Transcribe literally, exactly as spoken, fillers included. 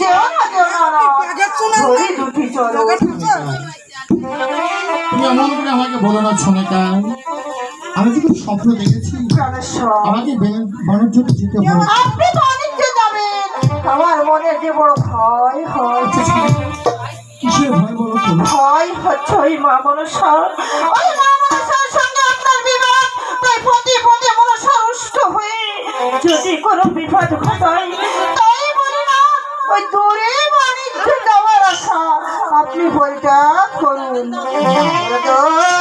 যেও না যেও না ধরে দুটি চলো। তুমি এমন করে আমাকে বলো না সোনিকা, আমি তো খুব স্বপ্ন দেখেছি আমাকে বাণিজ্যতে যেতে হবে। আপনি বাণিজ্যে যাবেন, আমার মনে যে বড় ভয় হয়। কিসের ভয় বলো তো? ভয় হচ্ছে ওই মা মনসা, ওই মা মনসার সঙ্গে আপনার বিবাহ, তাই পদে পদে মনসা রুষ্ট হয়ে যদি কোনো বিপদ ঘটায়, তাই বলে না ওই দূরে বাণিজ্যে যাওয়ার আশা। আপনি বইটা করুন।